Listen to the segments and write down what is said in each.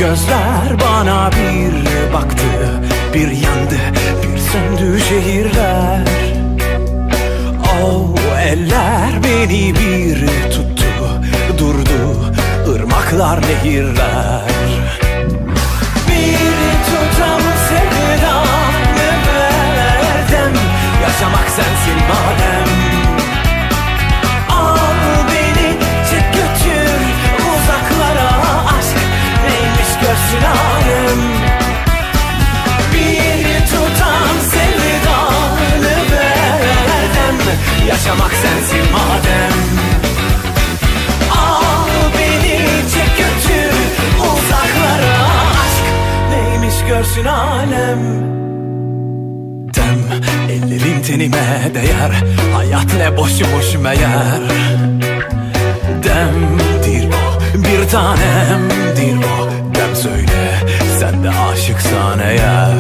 gözler bana bir baktı, bir yandı, bir söndü şehirler. O eller beni bir tuttu, durdu ırmaklar, nehirler. Bir tutam sevdanı verdim, yaşamak sensin madem. Al beni çek götür uzaklara, aşk neymiş görsün alem. Bir tutam sevdanı verdim, yaşamak sensin madem. Al beni çek götür uzaklara, aşk neymiş görsün alem. Dem ellerin tenime değer, hayat ne boşu boş meğer. Demdir o, bir tanemdir o. Dem söyle sen de aşıksan eğer.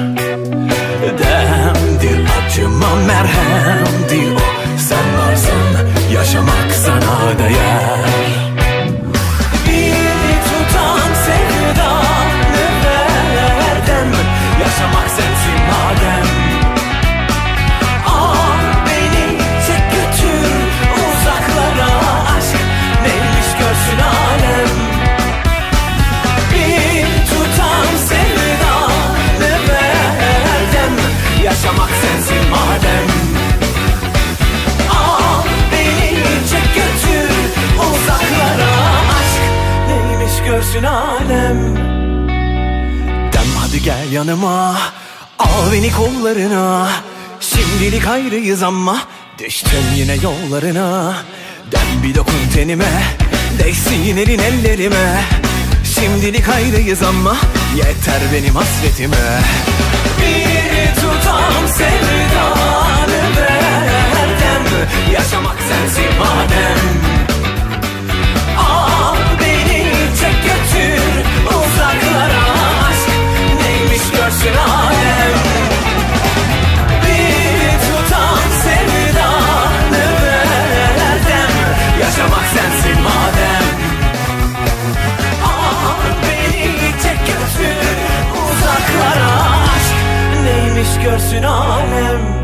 Demdir acıma merhemdir o. Sen varsan yaşamak sana değer. Bir tutam sevdanı verdim, yaşamak sensin madem. Al beni çek götür uzaklara, aşk neymiş görsün alem. Bir tutam sevdanı verdim, yaşamak sensin madem. Al beni çek götür uzaklara, aşk neymiş görsün alem. Dem hadi gel yanıma, al beni kollarına. Şimdilik ayrıyız ama düştüm yine yollarına. Dem bir dokun tenime, değsin elin ellerime. Şimdilik ayrıyız ama yeter benim hasretime. Bir tutam sevdanı verdim, yaşamak sensin madem. Al beni çek götür uzaklara, aşk neymiş görsün alem. Bir tutam sevdanı verdim, yaşamak sensin madem. Al beni çek götür uzaklara, aşk neymiş görsün alem.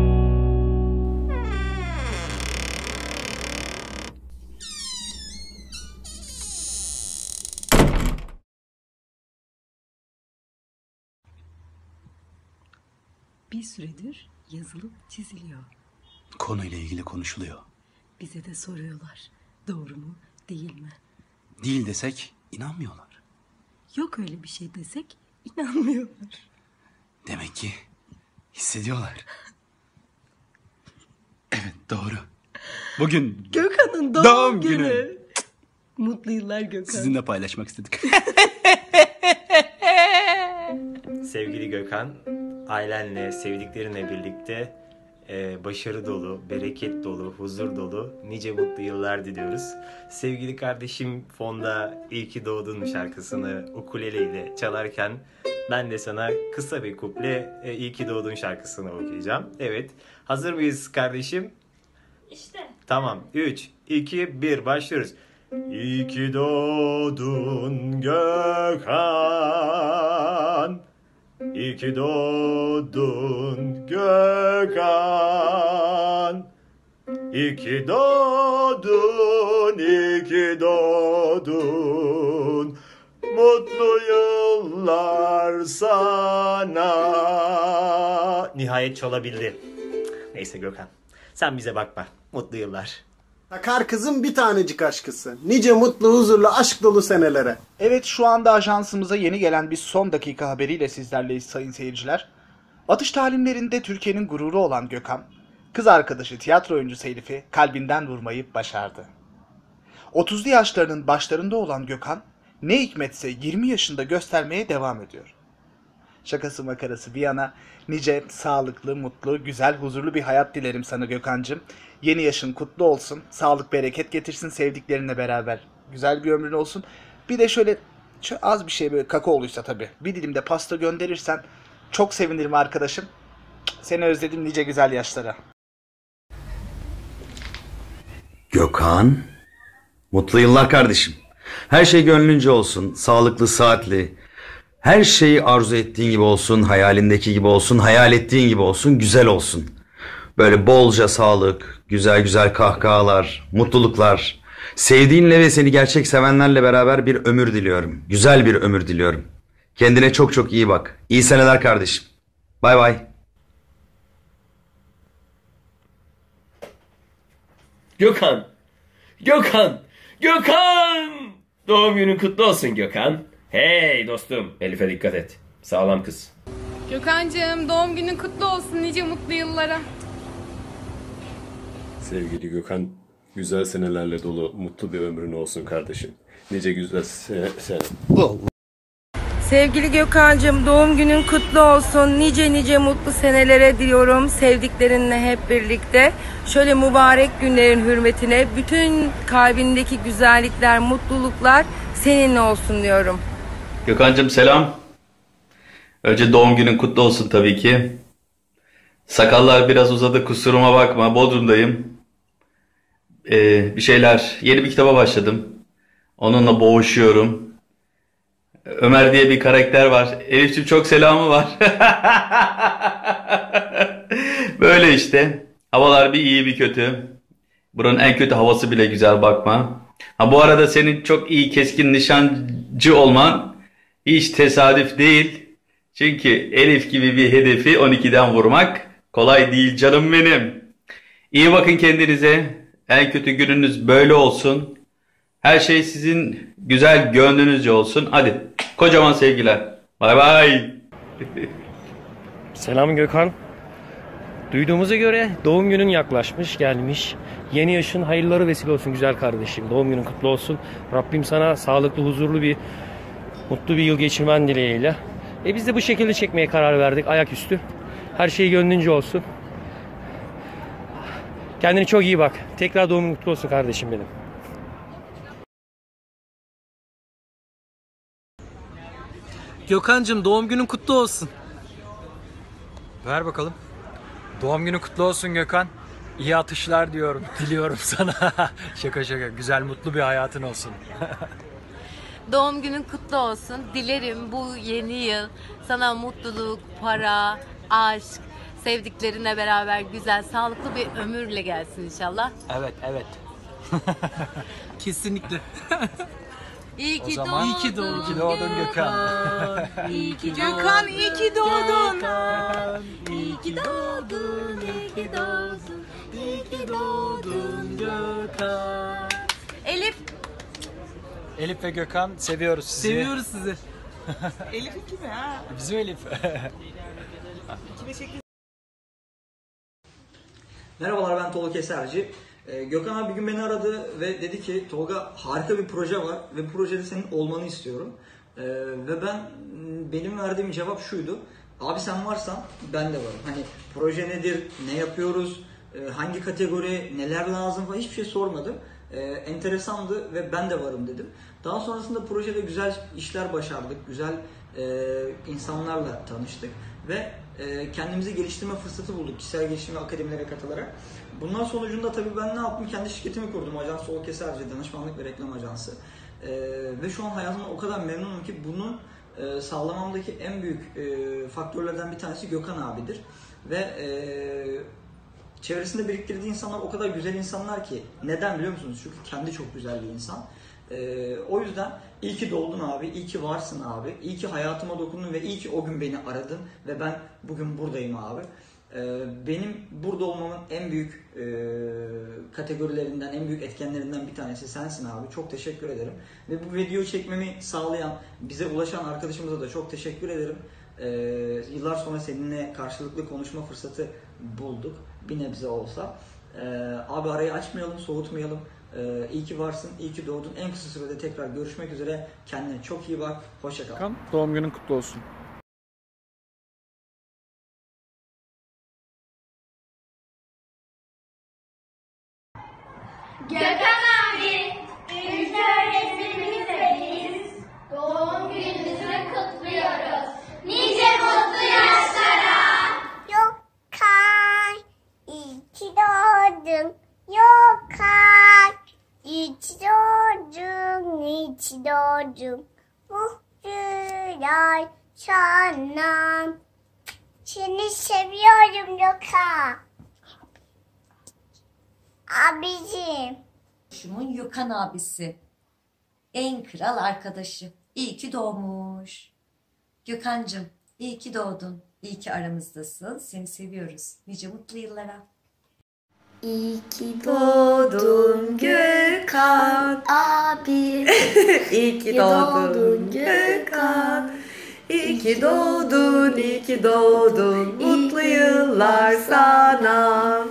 Bir süredir yazılıp çiziliyor. Konuyla ilgili konuşuluyor. Bize de soruyorlar. Doğru mu, değil mi? Değil desek inanmıyorlar. Yok öyle bir şey desek inanmıyorlar. Demek ki hissediyorlar. Evet, doğru. Bugün Gökhan'ın doğum günü. Mutlu yıllar Gökhan. Sizinle paylaşmak istedik. Sevgili Gökhan, ailenle, sevdiklerinle birlikte başarı dolu, bereket dolu, huzur dolu nice mutlu yıllar diliyoruz. Sevgili kardeşim fonda "İyi ki doğdun" şarkısını ukuleleyle çalarken ben de sana kısa bir kuple "İyi ki doğdun" şarkısını okuyacağım. Evet, hazır mıyız kardeşim? İşte. Tamam, 3, 2, 1 başlıyoruz. İyi ki doğdun Gökhan, İyi ki doğdun Gökhan, İyi ki doğdun, iyi ki doğdun, mutlu yıllar sana. Nihayet çalabildi. Neyse Gökhan, sen bize bakma. Mutlu yıllar. Takar kızım bir tanecik aşkısı. Nice mutlu, huzurlu, aşk dolu senelere. Evet, şu anda ajansımıza yeni gelen bir son dakika haberiyle sizlerleyiz sayın seyirciler. Atış talimlerinde Türkiye'nin gururu olan Gökhan, kız arkadaşı tiyatro oyuncusu Elif'i kalbinden vurmayı başardı. 30'lu yaşlarının başlarında olan Gökhan, ne hikmetse 20 yaşında göstermeye devam ediyor. Şakası makarası bir yana, nice sağlıklı, mutlu, güzel, huzurlu bir hayat dilerim sana Gökhan'cığım. Yeni yaşın kutlu olsun, sağlık bereket getirsin sevdiklerinle beraber. Güzel bir ömrün olsun. Bir de şöyle az bir şey, böyle kakaoluysa tabii, bir dilim de pasta gönderirsen çok sevinirim arkadaşım. Seni özledim nice güzel yaşlara. Gökhan, mutlu yıllar kardeşim. Her şey gönlünce olsun, sağlıklı, saatli. Her şeyi arzu ettiğin gibi olsun, hayalindeki gibi olsun, hayal ettiğin gibi olsun, güzel olsun. Böyle bolca sağlık, güzel güzel kahkahalar, mutluluklar. Sevdiğinle ve seni gerçek sevenlerle beraber bir ömür diliyorum. Güzel bir ömür diliyorum. Kendine çok çok iyi bak. İyi seneler kardeşim. Bay bay. Gökhan! Gökhan! Gökhan! Doğum günün kutlu olsun Gökhan. Hey dostum, Elif'e dikkat et. Sağlam kız. Gökhan'cığım doğum günün kutlu olsun nice mutlu yıllara. Sevgili Gökhan, güzel senelerle dolu mutlu bir ömrün olsun kardeşim. Nice güzel sene. Sevgili Gökhan'cığım doğum günün kutlu olsun. Nice nice mutlu senelere diliyorum. Sevdiklerinle hep birlikte. Şöyle mübarek günlerin hürmetine bütün kalbindeki güzellikler, mutluluklar seninle olsun diyorum. Gökhan'cığım selam. Önce doğum günün kutlu olsun tabii ki. Sakallar biraz uzadı, kusuruma bakma. Bodrum'dayım. Yeni bir kitaba başladım. Onunla boğuşuyorum. Ömer diye bir karakter var. Elif'ciğim çok selamı var. Böyle işte. Havalar bir iyi bir kötü. Buranın en kötü havası bile güzel, bakma. Ha bu arada senin çok iyi keskin nişancı olman hiç tesadüf değil. Çünkü Elif gibi bir hedefi 12'den vurmak kolay değil canım benim. İyi bakın kendinize. En kötü gününüz böyle olsun. Her şey sizin güzel gönlünüzce olsun. Hadi kocaman sevgiler. Bay bay. Selam Gökhan. Duyduğumuza göre doğum günün yaklaşmış, gelmiş. Yeni yaşın hayırları vesile olsun güzel kardeşim. Doğum günün kutlu olsun. Rabbim sana sağlıklı, huzurlu bir, mutlu bir yıl geçirmen dileğiyle. Biz de bu şekilde çekmeye karar verdik, ayaküstü. Her şey gönlünce olsun. Kendine çok iyi bak. Tekrar doğum günün kutlu olsun kardeşim benim. Gökhan'cığım doğum günün kutlu olsun. Ver bakalım. Doğum günün kutlu olsun Gökhan. İyi atışlar diliyorum sana. Şaka şaka. Güzel, mutlu bir hayatın olsun. Doğum günün kutlu olsun. Dilerim bu yeni yıl sana mutluluk, para, aşk, sevdiklerinle beraber güzel, sağlıklı bir ömürle gelsin inşallah. Evet. Kesinlikle. İyi ki zaman doğdun. iyi ki doğdun Gökhan. İyi ki Gökhan iyi ki doğdun. İyi ki doğdun. İyi ki doğdun. İyi ki doğdun Gökhan. Elif ve Gökhan seviyoruz sizi. Seviyoruz sizi. Elif'in kimi ha? Bizim Elif. Merhabalar, ben Tolga Keserci. Gökhan abi bir gün beni aradı ve dedi ki Tolga, harika bir proje var ve bu projede senin olmanı istiyorum. Ve benim verdiğim cevap şuydu: abi sen varsan ben de varım. Hani proje nedir, ne yapıyoruz, hangi kategori, neler lazım falan hiçbir şey sormadım. Enteresandı ve ben de varım dedim. Daha sonrasında projede güzel işler başardık, güzel insanlarla tanıştık ve kendimizi geliştirme fırsatı bulduk kişisel gelişim ve akademilere katılarak. Bunlar sonucunda tabii ben ne yaptım? Kendi şirketimi kurdum. Ajans Tolga Keserci, danışmanlık ve reklam ajansı. Ve şu an hayatımdan o kadar memnunum ki bunun sağlamamdaki en büyük faktörlerden bir tanesi Gökhan abidir. Ve çevresinde biriktirdiği insanlar o kadar güzel insanlar ki. Neden biliyor musunuz? Çünkü kendi çok güzel bir insan. O yüzden iyi ki doğdun abi, iyi ki varsın abi, iyi ki hayatıma dokundun ve iyi ki o gün beni aradın ve ben bugün buradayım abi. Benim burada olmamın en büyük kategorilerinden, en büyük etkenlerinden bir tanesi sensin abi. Çok teşekkür ederim. Ve bu videoyu çekmemi sağlayan, bize ulaşan arkadaşımıza da çok teşekkür ederim. Yıllar sonra seninle karşılıklı konuşma fırsatı bulduk. Bir nebze olsa. Abi arayı açmayalım, soğutmayalım. İyi ki varsın, iyi ki doğdun. En kısa sürede tekrar görüşmek üzere. Kendine çok iyi bak. Hoşça kal. Doğum günün kutlu olsun. Gökhan abi, biz öğretmenimizle biz doğum gününüzü kutluyoruz. Nice mutlu yaşlara. Gökhan, iyi ki doğdun. Gökhan, iyi ki doğdun. İyi ki Mutlular sana. Seni seviyorum Gökhan. Abicim. Şumun Gökhan abisi. En kral arkadaşı. İyi ki doğmuş. Gökhancığım, iyi ki doğdun. İyi ki aramızdasın. Seni seviyoruz. Nice mutlu yıllara. İyi ki doğdun Gökhan abi. İyi ki doğdun Gökhan. İyi ki doğdun, iyi ki doğdun. Mutlu yıllar sana.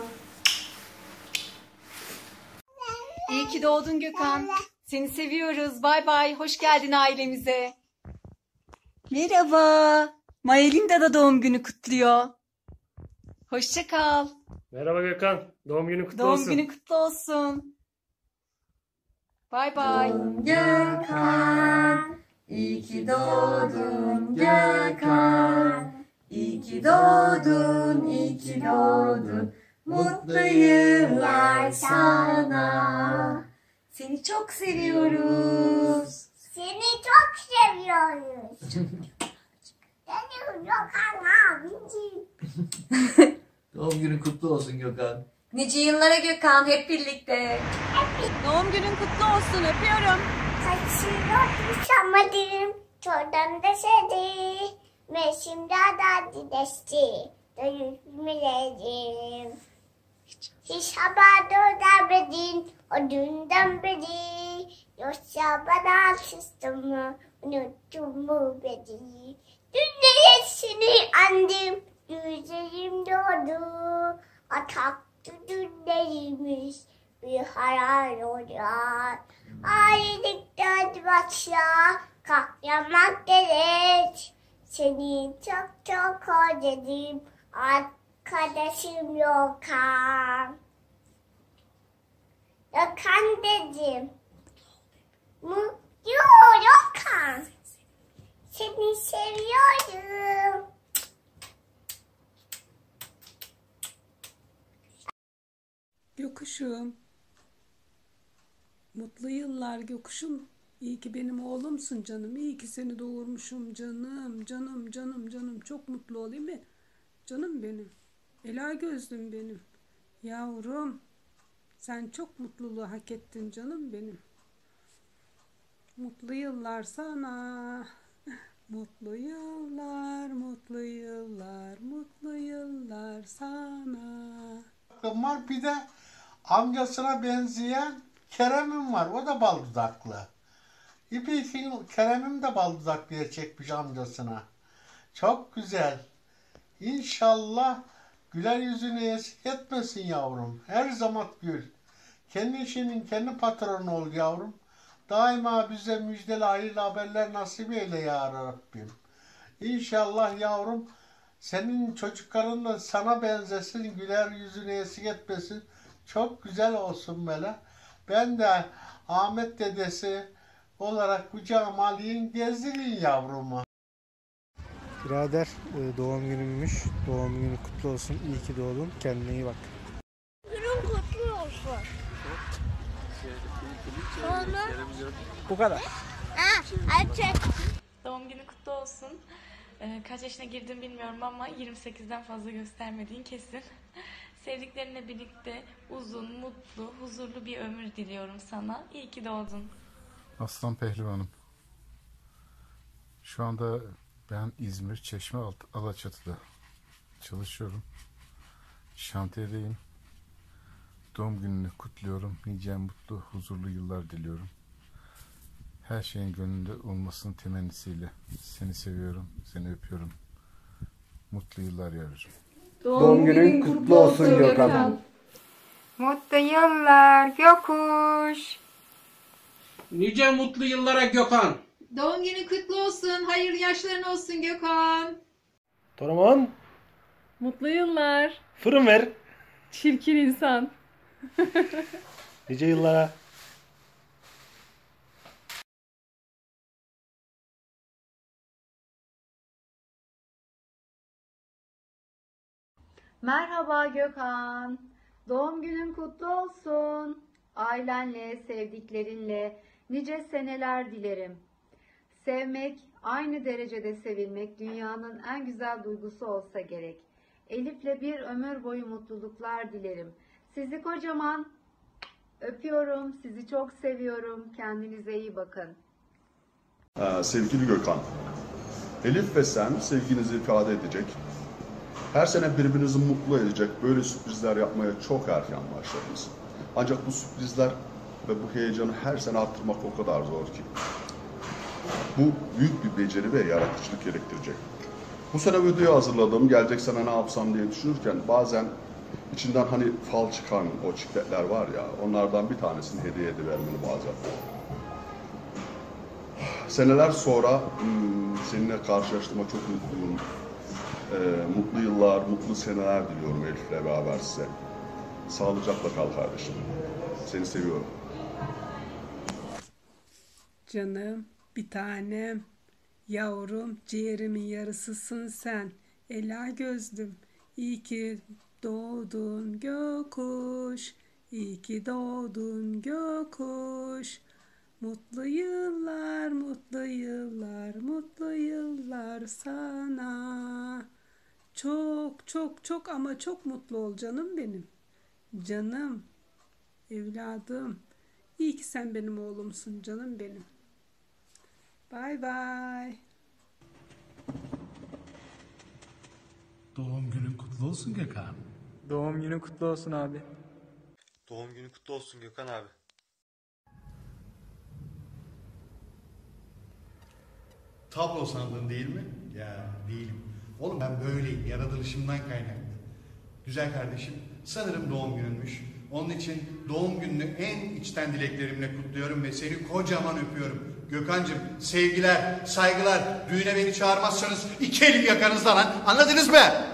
İyi ki doğdun Gökhan. Seni seviyoruz. Bay bay. Hoş geldin ailemize. Merhaba. Mayel'in de doğum günü kutluyor. Hoşça kal. Merhaba Gökhan. Doğum günün kutlu Doğum olsun. günün kutlu olsun. Bay bay. Gökhan, iyi ki doğdun Gökhan. İyi ki doğdun, iyi ki doğdun. Mutlu yıllar sana. Seni çok seviyoruz. Seni çok seviyoruz. Seni Gökhan abicim. Doğum günün kutlu olsun Gökhan. Nice yıllara Gökhan, hep birlikte. Doğum günün kutlu olsun. Öpüyorum. Kaçırıyordum sanmadım. Çordan da sedi. Meşimde da didesti. Dönüşmelerim. Hiç haber döndürmedin o dünden beri. Yoksa bana sıstın mı, unuttun mu beni? Dün de seni andım, yüzlerim doğdu. Ataktı dünlerimiz, bir hayal oluyor. Ailelikten başla, kalkmamak gerek. Seni çok çok özledim, arkadaşım Gökhan. Gökhan dedim. Gökhan. Seni seviyorum. Gökuşum. Mutlu yıllar Gökuşum. İyi ki benim oğlumsun canım. İyi ki seni doğurmuşum canım. Canım canım canım. Çok mutlu olayım mı? Canım benim. Ela gözlüm benim. Yavrum. Sen çok mutluluğu hak ettin canım benim. Mutlu yıllar sana. Mutlu yıllar, mutlu yıllar, mutlu yıllar sana. Var bir de amcasına benzeyen Kerem'im var. O da bal dudaklı. İpek'in Kerem'im de bal dudaklıya çekmiş amcasına. Çok güzel. İnşallah güler yüzünü eksik etmesin yavrum. Her zaman gül. Kendi işinin kendi patronu ol yavrum. Daima bize müjdeli hayırlı haberler nasip eyle ya Rabbim. İnşallah yavrum senin çocukların da sana benzesin, güler yüzünü eksik etmesin. Çok güzel olsun böyle. Ben de Ahmet dedesi olarak kucağıma alayım, gezdireyim yavrumu. Birader doğum günümmüş. Doğum günü kutlu olsun. İyi ki doğdun. Kendine iyi bak. Günün kutlu olsun. Sonra? Bu kadar. Doğum günü kutlu olsun. Kaç yaşına girdim bilmiyorum ama 28'den fazla göstermediğin kesin. Sevdiklerinle birlikte uzun, mutlu, huzurlu bir ömür diliyorum sana. İyi ki doğdun. Aslan Pehlivanım. Şu anda ben İzmir Çeşme Alaçatı'da çalışıyorum. Şantiyedeyim. Doğum gününü kutluyorum. Nice mutlu, huzurlu yıllar diliyorum. Her şeyin gönlünde olmasının temennisiyle seni seviyorum, seni öpüyorum. Mutlu yıllar yavrucuğum. Doğum günün kutlu olsun Gökhan. Mutlu yıllar Gökuş. Nice mutlu yıllara Gökhan. Doğum günün kutlu olsun. Hayırlı yaşların olsun Gökhan. Toraman. Mutlu yıllar. Fırın ver. Çirkin insan. Nice yıllara. Merhaba Gökhan. Doğum günün kutlu olsun. Ailenle, sevdiklerinle nice seneler dilerim. Sevmek, aynı derecede sevilmek dünyanın en güzel duygusu olsa gerek. Elif'le bir ömür boyu mutluluklar dilerim. Sizi kocaman öpüyorum, sizi çok seviyorum. Kendinize iyi bakın. Sevgili Gökhan, Elif ve sen sevginizi ifade edecek, her sene birbirinizi mutlu edecek böyle sürprizler yapmaya çok erken başladınız. Ancak bu sürprizler ve bu heyecanı her sene arttırmak o kadar zor ki. Bu büyük bir beceri ve yaratıcılık gerektirecek. Bu sene videoyu hazırladım, gelecek sene ne yapsam diye düşünürken bazen içinden hani fal çıkan o çikletler var ya, onlardan bir tanesini hediye edivermeni bazen. Seneler sonra seninle karşılaştığıma çok mutluyum. Mutlu yıllar, mutlu seneler diliyorum Elif'le beraber size. Sağlıcakla kal kardeşim. Seni seviyorum. Canım, bir tanem, yavrum, ciğerimin yarısısın sen. Ela gözlüm, iyi ki doğdun gökuş, iyi ki doğdun gökuş. Mutlu yıllar, mutlu yıllar, mutlu yıllar sana. Çok çok çok ama çok mutlu ol canım benim. Canım, evladım. İyi ki sen benim oğlumsun canım benim. Bay bay. Doğum günün kutlu olsun Gökhan. Doğum günün kutlu olsun abi. Doğum günün kutlu olsun Gökhan abi. Tablo sandın değil mi? Ya değilim. Oğlum ben böyleyim. Yaratılışımdan kaynaklı. Güzel kardeşim, sanırım doğum gününmüş. Onun için doğum gününü en içten dileklerimle kutluyorum ve seni kocaman öpüyorum. Gökhancığım, sevgiler, saygılar. Düğüne beni çağırmazsanız iki elim yakanızda lan. Anladınız mı?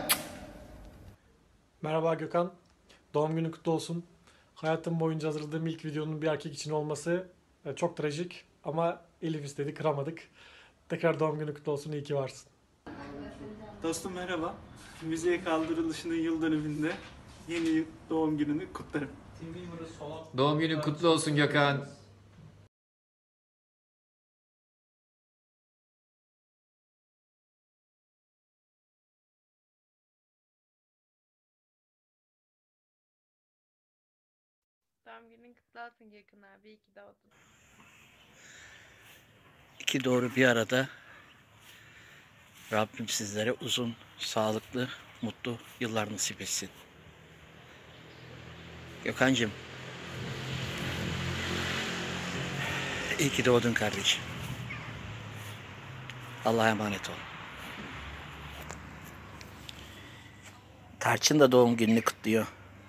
Merhaba Gökhan. Doğum günün kutlu olsun. Hayatım boyunca hazırladığım ilk videonun bir erkek için olması çok trajik. Ama Elif istedi, kıramadık. Tekrar doğum günün kutlu olsun, iyi ki varsın. Dostum merhaba. Müziğe kaldırılışının yıl dönümünde yeni doğum gününü kutlarım. Doğum günün kutlu olsun Gökhan. Doğum günün kutlu olsun Gökhan abi. İyi ki doğdun. İki doğru bir arada. Rabbim sizlere uzun, sağlıklı, mutlu yıllar nasip etsin. Gökhancığım, iyi ki doğdun kardeşim. Allah'a emanet ol. Tarçın da doğum gününü kutluyor.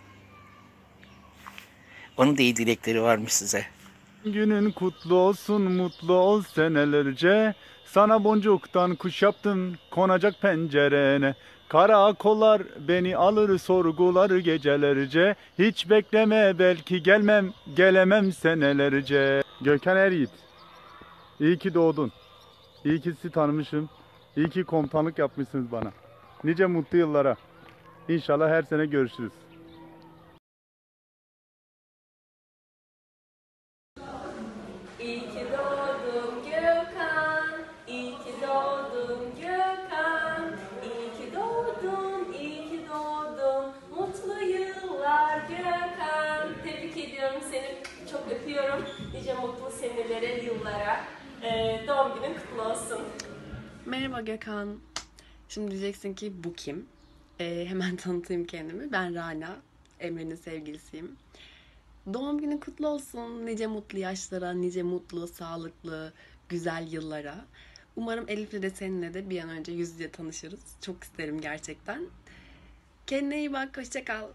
Onun da iyi dilekleri varmış size. Günün kutlu olsun, mutlu ol senelerce. Sana boncuktan kuş yaptım, konacak pencerene. Karakollar beni alır, sorgular gecelerce. Hiç bekleme, belki gelmem, gelemem senelerce. Gökhan Eryiğit, iyi ki doğdun. İyi ki sizi tanımışım. İyi ki komutanlık yapmışsınız bana. Nice mutlu yıllara. İnşallah her sene görüşürüz. İyi ki doğdun Gökhan, iyi ki doğdun Gökhan, iyi ki doğdun, iyi ki doğdun, mutlu yıllar Gökhan. Tebrik ediyorum seni, çok öpüyorum. Nice mutlu senelere, yıllara. Doğum günün kutlu olsun. Merhaba Gökhan. Şimdi diyeceksin ki bu kim? Hemen tanıtayım kendimi. Ben Rana, Emre'nin sevgilisiyim. Doğum günün kutlu olsun. Nice mutlu yaşlara, nice mutlu, sağlıklı, güzel yıllara. Umarım Elif'le de seninle de bir an önce yüz yüze tanışırız. Çok isterim gerçekten. Kendine iyi bak, hoşça kal.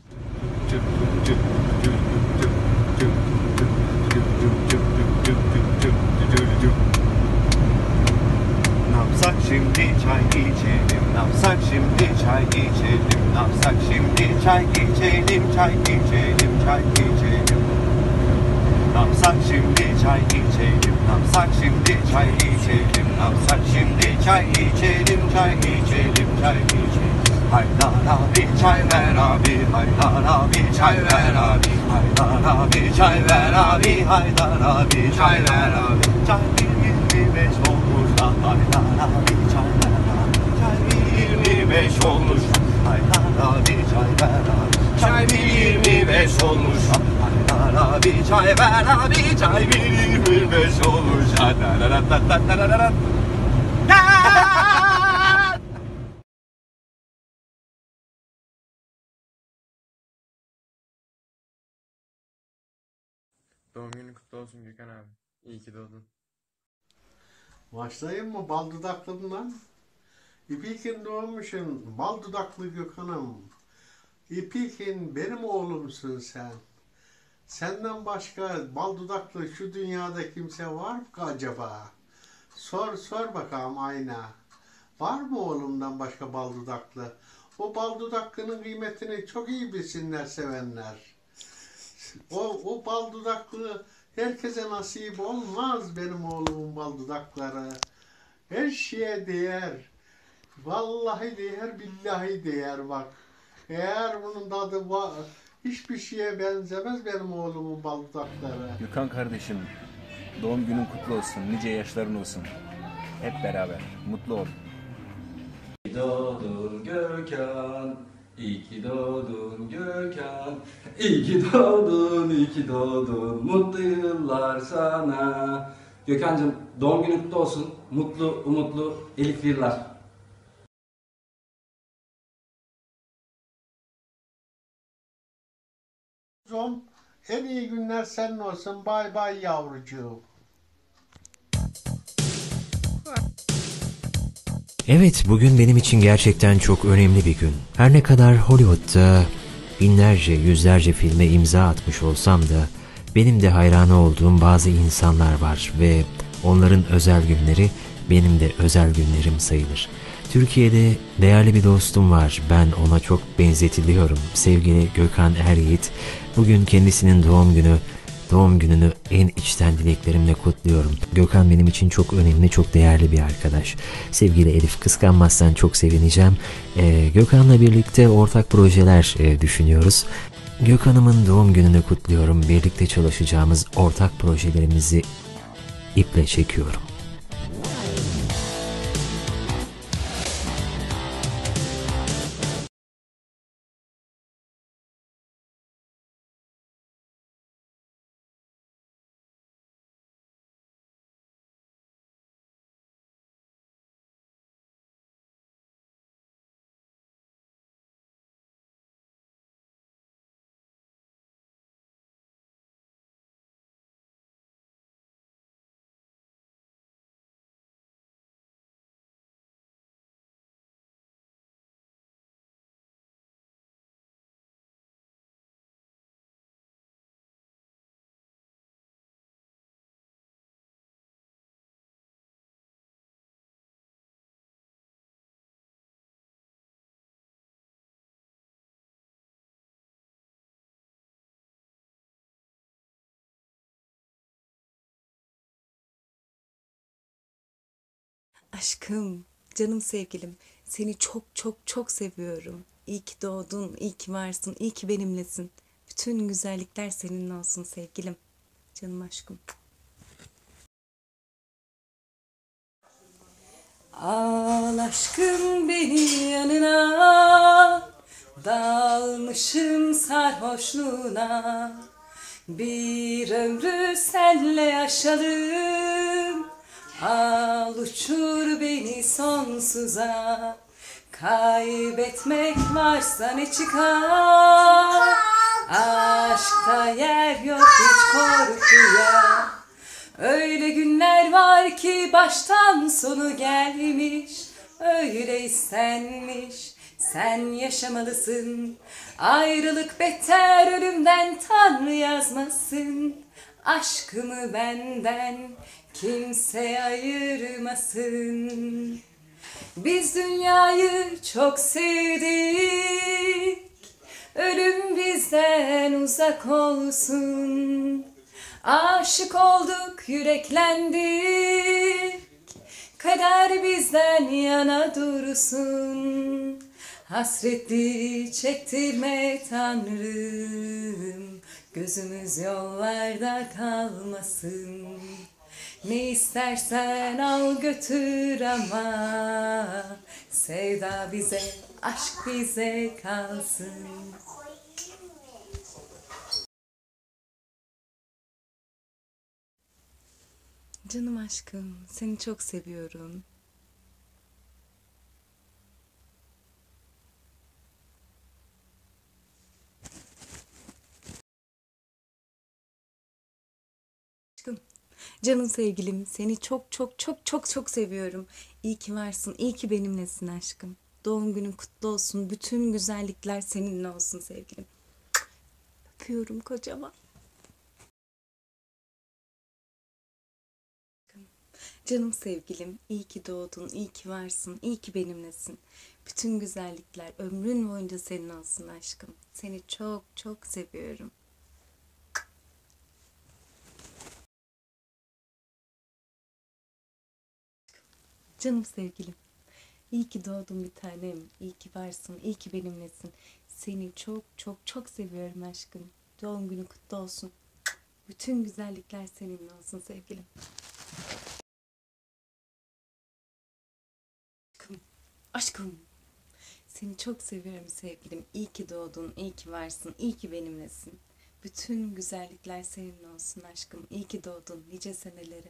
Ne yapsak şimdi çay içelim, ne yapsak şimdi çay içelim, ne yapsak şimdi çay içelim, çay içelim, çay içelim. Ne yapsak şimdi çay içelim, ne yapsak şimdi çay içelim, ne yapsak şimdi çay içelim, çay içelim, çay içelim. Haydar abi çay ver abi, Haydar abi çay ver abi, Haydar abi çay ver abi, Haydar abi çay ver abi. Çay 25 oldu. abi çay ver abi çay bir beş olmuş. Doğum günün kutlu olsun Gökhan abi. İyi ki doğdun. Başlayayım mı bal dudaklımdan? İpilkin doğmuşsun bal dudaklı Gökhan'ım. İpilkin benim oğlumsun sen. Senden başka bal dudaklı şu dünyada kimse var mı acaba? Sor bakalım ayna. Var mı oğlumdan başka bal dudaklı? O bal dudaklının kıymetini çok iyi bilsinler sevenler. O bal dudaklı herkese nasip olmaz benim oğlumun bal dudakları. Her şeye değer. Vallahi değer, billahi değer bak. Eğer bunun tadı var, hiçbir şeye benzemez benim oğlumun bal dudakları. Gökhan kardeşim, doğum günün kutlu olsun, nice yaşların olsun. Hep beraber, mutlu ol. İyi ki doğdun Gökhan, iyi ki doğdun Gökhan. İyi ki doğdun, iyi ki doğdun, mutlu yıllar sana. Gökhan'cığım doğum günün kutlu olsun, mutlu, umutlu, elifli yıllar. En iyi günler senin olsun. Bay bay yavrucuğum. Evet, bugün benim için gerçekten çok önemli bir gün. Her ne kadar Hollywood'da binlerce, yüzlerce filme imza atmış olsam da benim de hayranı olduğum bazı insanlar var ve onların özel günleri benim de özel günlerim sayılır. Türkiye'de değerli bir dostum var. Ben ona çok benzetiliyorum. Sevgili Gökhan Eryiğit. Bugün kendisinin doğum gününü en içten dileklerimle kutluyorum. Gökhan benim için çok önemli, çok değerli bir arkadaş. Sevgili Elif, kıskanmazsan çok sevineceğim. Gökhan'la birlikte ortak projeler düşünüyoruz. Gökhan'ımın doğum gününü kutluyorum. Birlikte çalışacağımız ortak projelerimizi iple çekiyorum. Aşkım, canım sevgilim, seni çok çok çok seviyorum. İyi ki doğdun, iyi ki varsın, iyi ki benimlesin. Bütün güzellikler senin olsun sevgilim. Canım aşkım. Al aşkım beni yanına, dalmışım sarhoşluğuna. Bir ömrü senle yaşadım. Al uçur beni sonsuza. Kaybetmek varsa ne çıkar? Aşkta yer yok hiç korkuya. Öyle günler var ki baştan sonu gelmiş. Öyle istenmiş, sen yaşamalısın. Ayrılık beter ölümden, Tanrı yazmasın. Aşkımı benden kimse ayırmasın. Biz dünyayı çok sevdik, ölüm bizden uzak olsun. Aşık olduk, yüreklendik, kader bizden yana dursun. Hasretli çektirme Tanrım, gözümüz yollarda kalmasın. Ne istersen al götür ama sevda bize, aşk bize kalsın. Canım aşkım, seni çok seviyorum. Aşkım, canım sevgilim, seni çok çok çok çok çok seviyorum. İyi ki varsın, iyi ki benimlesin aşkım. Doğum günün kutlu olsun, bütün güzellikler seninle olsun sevgilim. Öpüyorum kocaman. Canım sevgilim, iyi ki doğdun, iyi ki varsın, iyi ki benimlesin. Bütün güzellikler ömrün boyunca senin olsun aşkım. Seni çok çok seviyorum. Canım sevgilim, iyi ki doğdun bir tanem, iyi ki varsın, iyi ki benimlesin. Seni çok çok çok seviyorum aşkım. Doğum günün kutlu olsun. Bütün güzellikler seninle olsun sevgilim. Aşkım, seni çok seviyorum sevgilim. İyi ki doğdun, iyi ki varsın, iyi ki benimlesin. Bütün güzellikler seninle olsun aşkım. İyi ki doğdun, nice senelere.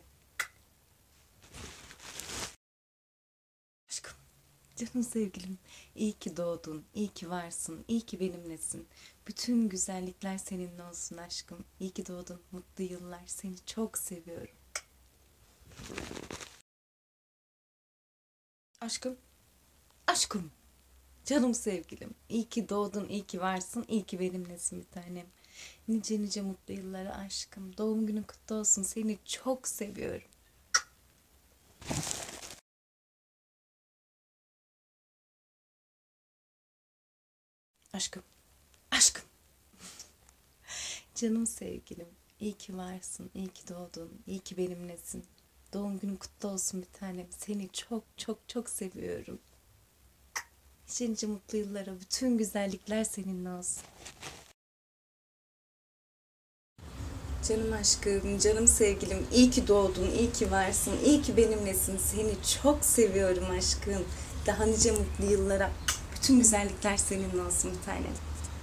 Aşkım, canım sevgilim, iyi ki doğdun, iyi ki varsın, iyi ki benimlesin. Bütün güzellikler seninle olsun aşkım. İyi ki doğdun, mutlu yıllar. Seni çok seviyorum. Aşkım. Aşkım, canım sevgilim, iyi ki doğdun, iyi ki varsın, iyi ki benimlesin bir tanem. Nice nice mutlu yıllara aşkım, doğum günün kutlu olsun, seni çok seviyorum. Aşkım, aşkım, canım sevgilim, iyi ki varsın, iyi ki doğdun, iyi ki benimlesin. Doğum günün kutlu olsun bir tanem, seni çok çok çok seviyorum. Nice mutlu yıllara, bütün güzellikler seninle olsun. Canım aşkım, canım sevgilim, iyi ki doğdun, iyi ki varsın, iyi ki benimlesin. Seni çok seviyorum aşkım. Daha nice mutlu yıllara, bütün güzellikler seninle olsun bir tanem.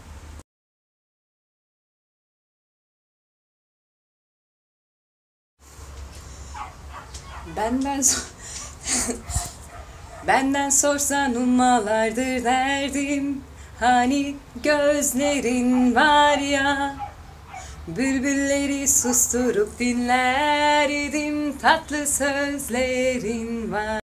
Benden sorsan ummalardır derdim. Hani gözlerin var ya, bülbülleri susturup dinlerdim. Tatlı sözlerin var.